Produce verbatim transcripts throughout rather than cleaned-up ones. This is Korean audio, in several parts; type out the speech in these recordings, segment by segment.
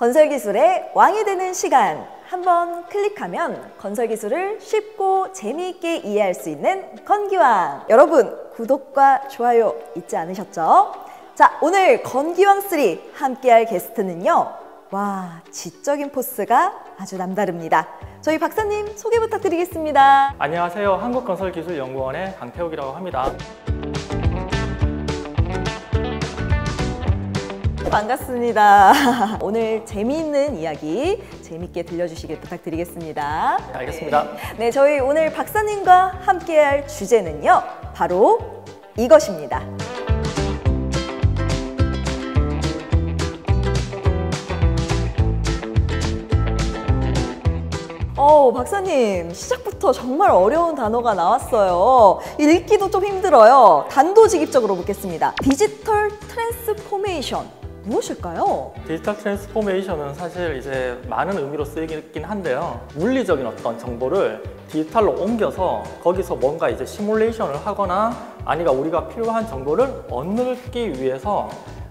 건설기술의 왕이 되는 시간. 한번 클릭하면 건설기술을 쉽고 재미있게 이해할 수 있는 건기왕. 여러분 구독과 좋아요 잊지 않으셨죠? 자, 오늘 건기왕 삼 함께할 게스트는요. 와, 지적인 포스가 아주 남다릅니다. 저희 박사님 소개 부탁드리겠습니다. 안녕하세요. 한국건설기술연구원의 강태욱이라고 합니다. 반갑습니다. 오늘 재미있는 이야기 재미있게 들려주시길 부탁드리겠습니다. 네, 알겠습니다. 네, 네, 저희 오늘 박사님과 함께할 주제는요. 바로 이것입니다. 어, 박사님 시작부터 정말 어려운 단어가 나왔어요. 읽기도 좀 힘들어요. 단도직입적으로 묻겠습니다. 디지털 트랜스포메이션 무엇일까요? 디지털 트랜스포메이션은 사실 이제 많은 의미로 쓰이긴 한데요. 물리적인 어떤 정보를 디지털로 옮겨서 거기서 뭔가 이제 시뮬레이션을 하거나 아니면 우리가 필요한 정보를 얻기 위해서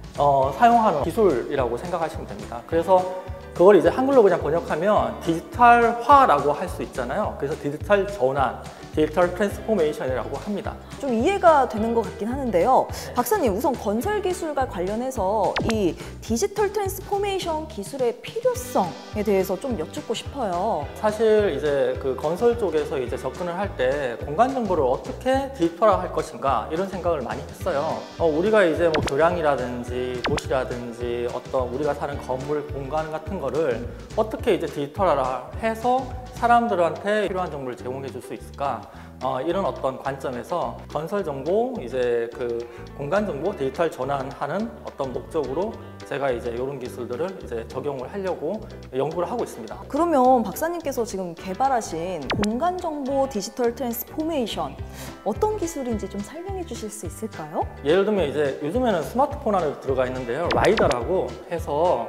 어, 사용하는 기술이라고 생각하시면 됩니다. 그래서 그걸 이제 한글로 그냥 번역하면 디지털화라고 할 수 있잖아요. 그래서 디지털 전환, 디지털 트랜스포메이션이라고 합니다. 좀 이해가 되는 것 같긴 하는데요. 박사님, 우선 건설 기술과 관련해서 이 디지털 트랜스포메이션 기술의 필요성에 대해서 좀 여쭙고 싶어요. 사실 이제 그 건설 쪽에서 이제 접근을 할 때 공간 정보를 어떻게 디지털화할 것인가 이런 생각을 많이 했어요. 어, 우리가 이제 뭐 교량이라든지 도시라든지 어떤 우리가 사는 건물 공간 같은 거를 어떻게 이제 디지털화해서 사람들한테 필요한 정보를 제공해 줄 수 있을까? 어, 이런 어떤 관점에서 건설 정보, 이제 그 공간 정보 디지털 전환하는 어떤 목적으로 제가 이제 이런 기술들을 이제 적용을 하려고 연구를 하고 있습니다. 그러면 박사님께서 지금 개발하신 공간 정보 디지털 트랜스포메이션 어떤 기술인지 좀 설명해 주실 수 있을까요? 예를 들면 이제 요즘에는 스마트폰 안에 들어가 있는데요. 라이더라고 해서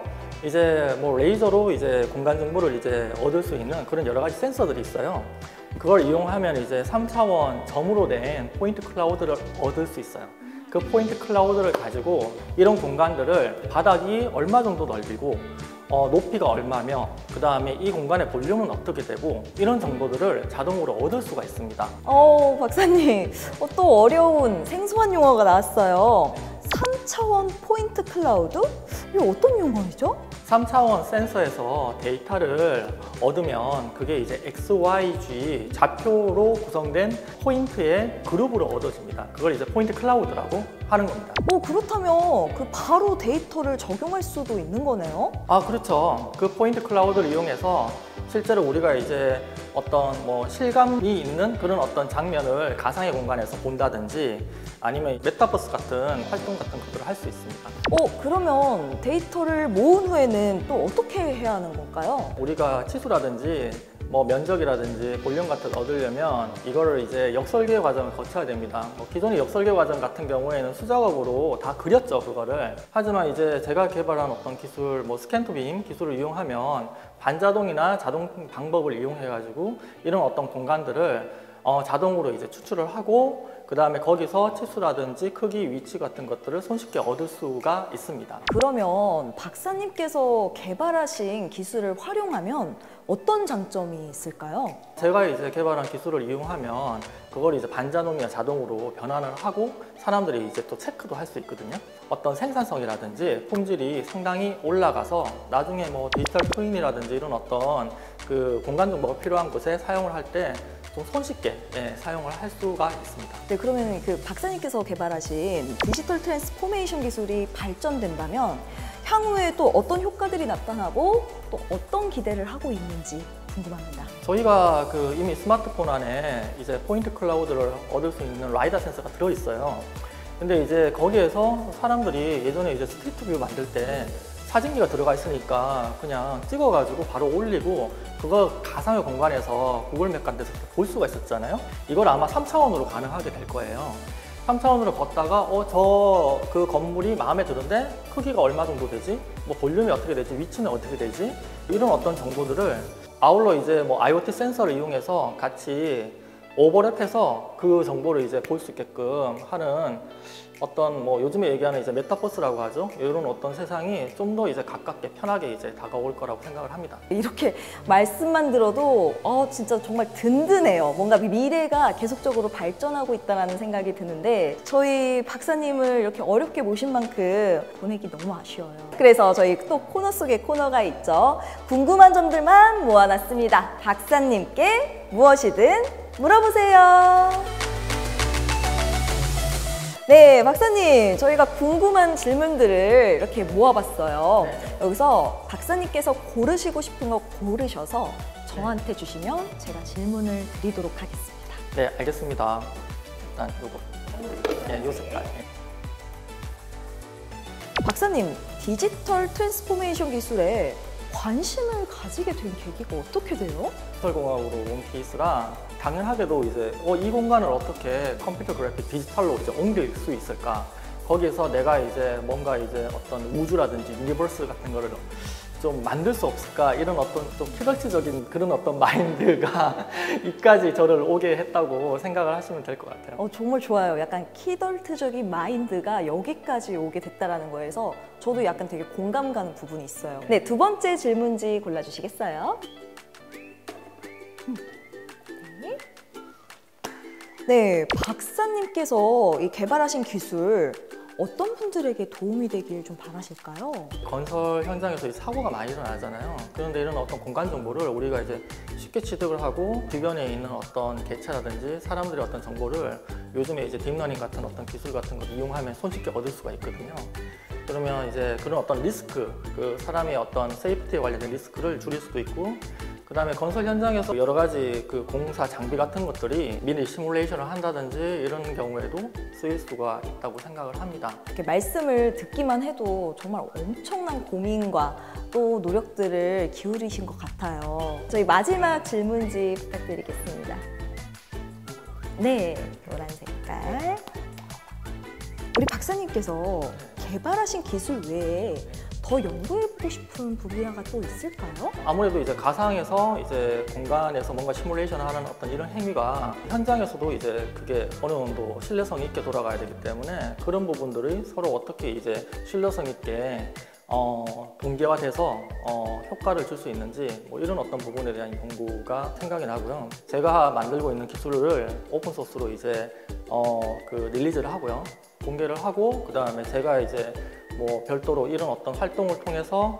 이제 뭐 레이저로 이제 공간 정보를 이제 얻을 수 있는 그런 여러 가지 센서들이 있어요. 그걸 이용하면 이제 삼 차원 점으로 된 포인트 클라우드를 얻을 수 있어요. 그 포인트 클라우드를 가지고 이런 공간들을 바닥이 얼마 정도 넓이고 어, 높이가 얼마며 그 다음에 이 공간의 볼륨은 어떻게 되고 이런 정보들을 자동으로 얻을 수가 있습니다. 어, 박사님 어, 또 어려운 생소한 용어가 나왔어요. 삼 차원 포인트 클라우드? 이게 어떤 용어이죠? 삼 차원 센서에서 데이터를 얻으면 그게 이제 엑스, 와이, 지 좌표로 구성된 포인트의 그룹으로 얻어집니다. 그걸 이제 포인트 클라우드라고 하는 겁니다. 어, 그렇다면 그 바로 데이터를 적용할 수도 있는 거네요? 아, 그렇죠. 그 포인트 클라우드를 이용해서 실제로 우리가 이제 어떤 뭐 실감이 있는 그런 어떤 장면을 가상의 공간에서 본다든지 아니면 메타버스 같은 활동 같은 것들을 할 수 있습니다. 어, 그러면 데이터를 모은 후에는 또 어떻게 해야 하는 건가요? 우리가 치수라든지 뭐 면적이라든지 볼륨 같은 걸 얻으려면 이거를 이제 역설계 과정을 거쳐야 됩니다. 뭐 기존의 역설계 과정 같은 경우에는 수작업으로 다 그렸죠, 그거를. 하지만 이제 제가 개발한 어떤 기술, 뭐 스캔 투빔 기술을 이용하면 반자동이나 자동 방법을 이용해 가지고 이런 어떤 공간들을 어, 자동으로 이제 추출을 하고 그 다음에 거기서 치수라든지 크기, 위치 같은 것들을 손쉽게 얻을 수가 있습니다. 그러면 박사님께서 개발하신 기술을 활용하면 어떤 장점이 있을까요? 제가 이제 개발한 기술을 이용하면 그걸 이제 반자동이나 자동으로 변환을 하고 사람들이 이제 또 체크도 할 수 있거든요. 어떤 생산성이라든지 품질이 상당히 올라가서 나중에 뭐 디지털 트윈이라든지 이런 어떤 그 공간 정보가 필요한 곳에 사용을 할 때 좀 손쉽게 예, 사용을 할 수가 있습니다. 네, 그러면 그 박사님께서 개발하신 디지털 트랜스포메이션 기술이 발전된다면 향후에 또 어떤 효과들이 나타나고 또 어떤 기대를 하고 있는지 궁금합니다. 저희가 그 이미 스마트폰 안에 이제 포인트 클라우드를 얻을 수 있는 라이더 센서가 들어있어요. 근데 이제 거기에서 사람들이 예전에 이제 스트리트 뷰 만들 때 사진기가 들어가 있으니까 그냥 찍어가지고 바로 올리고 그거 가상의 공간에서 구글맵 같은 데서 볼 수가 있었잖아요. 이걸 아마 삼 차원으로 가능하게 될 거예요. 삼 차원으로 걷다가 어, 저 그 건물이 마음에 드는데 크기가 얼마 정도 되지? 뭐 볼륨이 어떻게 되지? 위치는 어떻게 되지? 이런 어떤 정보들을 아울러 이제 뭐 아이오티 센서를 이용해서 같이 오버랩해서 그 정보를 이제 볼 수 있게끔 하는 어떤 뭐 요즘에 얘기하는 이제 메타버스라고 하죠. 이런 어떤 세상이 좀 더 이제 가깝게 편하게 이제 다가올 거라고 생각을 합니다. 이렇게 말씀만 들어도 어 진짜 정말 든든해요. 뭔가 미래가 계속적으로 발전하고 있다는 생각이 드는데 저희 박사님을 이렇게 어렵게 모신 만큼 보내기 너무 아쉬워요. 그래서 저희 또 코너 속에 코너가 있죠. 궁금한 점들만 모아놨습니다. 박사님께 무엇이든 물어보세요. 네, 박사님, 저희가 궁금한 질문들을 이렇게 모아봤어요. 네. 여기서 박사님께서 고르시고 싶은 거 고르셔서 저한테 주시면 제가 질문을 드리도록 하겠습니다. 네, 알겠습니다. 일단 요거, 네, 요 색깔. 네. 박사님, 디지털 트랜스포메이션 기술에 관심을 가지게 된 계기가 어떻게 돼요? 디지털공학으로 온 케이스라 당연하게도 이제 어, 이 공간을 어떻게 컴퓨터 그래픽 디지털로 이제 옮길 수 있을까? 거기에서 내가 이제 뭔가 이제 어떤 우주라든지 유니버스 같은 거를 좀 만들 수 없을까? 이런 어떤 좀 키덜트적인 그런 어떤 마인드가 이까지 저를 오게 했다고 생각을 하시면 될 것 같아요. 어, 정말 좋아요. 약간 키덜트적인 마인드가 여기까지 오게 됐다라는 거에서 저도 약간 되게 공감 가는 부분이 있어요. 네, 두 번째 질문지 골라주시겠어요? 네. 네, 박사님께서 이 개발하신 기술 어떤 분들에게 도움이 되길 좀 바라실까요? 건설 현장에서 이 사고가 많이 일어나잖아요. 그런데 이런 어떤 공간 정보를 우리가 이제 쉽게 취득을 하고 주변에 있는 어떤 개체라든지 사람들의 어떤 정보를 요즘에 이제 딥러닝 같은 어떤 기술 같은 걸 이용하면 손쉽게 얻을 수가 있거든요. 그러면 이제 그런 어떤 리스크, 그 사람의 어떤 세이프티에 관련된 리스크를 줄일 수도 있고, 그 다음에 건설 현장에서 여러 가지 그 공사 장비 같은 것들이 미리 시뮬레이션을 한다든지 이런 경우에도 쓰일 수가 있다고 생각을 합니다. 이렇게 말씀을 듣기만 해도 정말 엄청난 고민과 또 노력들을 기울이신 것 같아요. 저희 마지막 질문지 부탁드리겠습니다. 네, 노란 색깔. 우리 박사님께서 개발하신 기술 외에 더 연구해보고 싶은 분야가 또 있을까요? 아무래도 이제 가상에서 이제 공간에서 뭔가 시뮬레이션을 하는 어떤 이런 행위가 현장에서도 이제 그게 어느 정도 신뢰성 있게 돌아가야 되기 때문에 그런 부분들이 서로 어떻게 이제 신뢰성 있게 어, 동기화돼서 어, 효과를 줄 수 있는지 뭐 이런 어떤 부분에 대한 연구가 생각이 나고요. 제가 만들고 있는 기술을 오픈소스로 이제 어, 그 릴리즈를 하고요. 공개를 하고 그 다음에 제가 이제 뭐 별도로 이런 어떤 활동을 통해서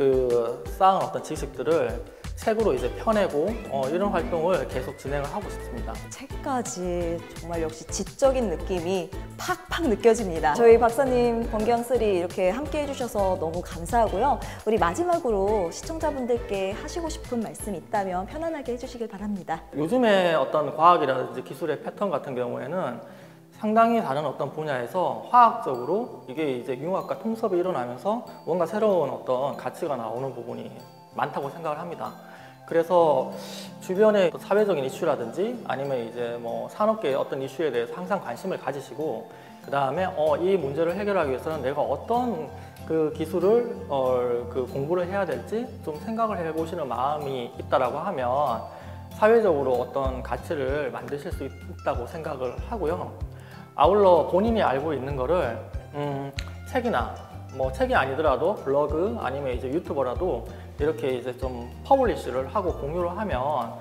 그 쌓은 어떤 지식들을 책으로 이제 펴내고 어, 이런 활동을 계속 진행을 하고 싶습니다. 책까지 정말 역시 지적인 느낌이 팍팍 느껴집니다. 저희 박사님 건기왕 쓰리 이렇게 함께 해주셔서 너무 감사하고요. 우리 마지막으로 시청자분들께 하시고 싶은 말씀 있다면 편안하게 해주시길 바랍니다. 요즘에 어떤 과학이라든지 기술의 패턴 같은 경우에는 상당히 다른 어떤 분야에서 화학적으로 이게 이제 융합과 통섭이 일어나면서 뭔가 새로운 어떤 가치가 나오는 부분이 많다고 생각을 합니다. 그래서 주변의 사회적인 이슈라든지 아니면 이제 뭐 산업계의 어떤 이슈에 대해서 항상 관심을 가지시고 그 다음에 어, 이 문제를 해결하기 위해서는 내가 어떤 그 기술을 어, 그 공부를 해야 될지 좀 생각을 해보시는 마음이 있다라고 하면 사회적으로 어떤 가치를 만드실 수 있다고 생각을 하고요. 아울러 본인이 알고 있는 거를 음, 책이나 뭐 책이 아니더라도 블로그 아니면 이제 유튜버라도 이렇게 이제 좀 퍼블리시를 하고 공유를 하면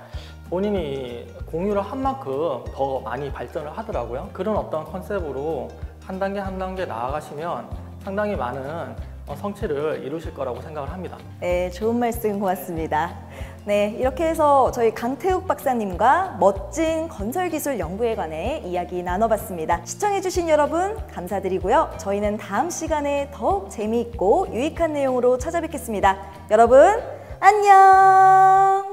본인이 공유를 한 만큼 더 많이 발전을 하더라고요. 그런 어떤 컨셉으로 한 단계 한 단계 나아가시면 상당히 많은 성취를 이루실 거라고 생각을 합니다. 네, 좋은 말씀 고맙습니다. 네, 이렇게 해서 저희 강태욱 박사님과 멋진 건설기술 연구에 관해 이야기 나눠봤습니다. 시청해주신 여러분 감사드리고요. 저희는 다음 시간에 더욱 재미있고 유익한 내용으로 찾아뵙겠습니다. 여러분 안녕!